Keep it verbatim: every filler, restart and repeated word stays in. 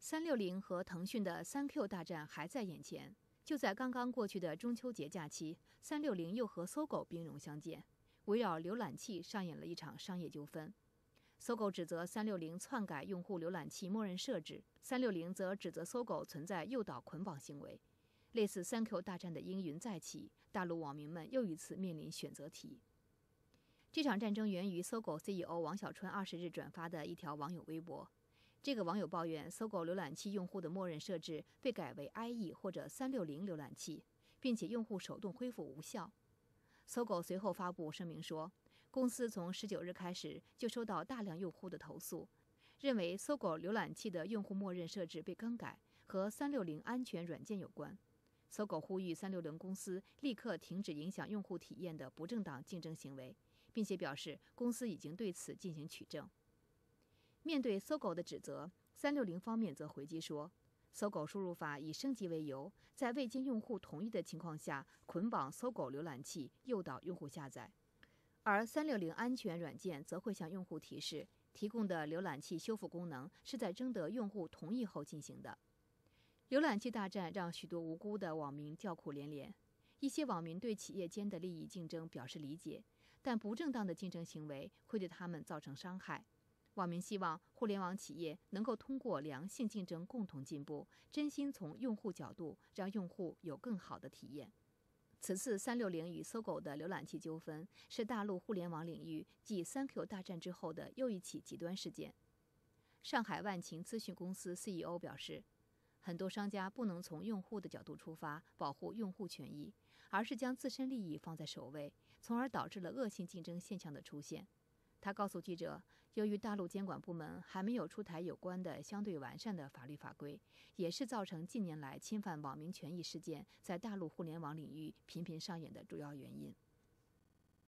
三六零和腾讯的三 Q 大战还在眼前。就在刚刚过去的中秋节假期，三六零又和搜狗兵戎相见，围绕浏览器上演了一场商业纠纷。搜狗指责三六零篡改用户浏览器默认设置，三六零则指责搜狗存在诱导捆绑行为。类似三 Q 大战的阴云再起，大陆网民们又一次面临选择题。这场战争源于搜狗 C E O 王小川二十日转发的一条网友微博。这个网友抱怨，搜狗浏览器用户的默认设置被改为 I E 或者三六零浏览器，并且用户手动恢复无效。搜狗随后发布声明说，公司从十九日开始就收到大量用户的投诉，认为搜狗浏览器的用户默认设置被更改和三六零安全软件有关。搜狗呼吁三六零公司立刻停止影响用户体验的不正当竞争行为，并且表示公司已经对此进行取证。面对搜狗的指责，三六零方面则回击说，搜狗输入法以升级为由，在未经用户同意的情况下捆绑搜狗浏览器，诱导用户下载。而三六零安全软件则会向用户提示，提供的浏览器修复功能是在征得用户同意后进行的。浏览器大战让许多无辜的网民叫苦连连。一些网民对企业间的利益竞争表示理解，但不正当的竞争行为会对他们造成伤害。网民希望互联网企业能够通过良性竞争共同进步，真心从用户角度让用户有更好的体验。此次三六零与搜狗的浏览器纠纷是大陆互联网领域继三 Q 大战之后的又一起极端事件。上海万勤资讯公司 C E O 表示，很多商家不能从用户的角度出发保护用户权益，而是将自身利益放在首位，从而导致了恶性竞争现象的出现。他告诉记者，由于大陆监管部门还没有出台有关的相对完善的法律法规，也是造成近年来侵犯网民权益事件在大陆互联网领域频频上演的主要原因。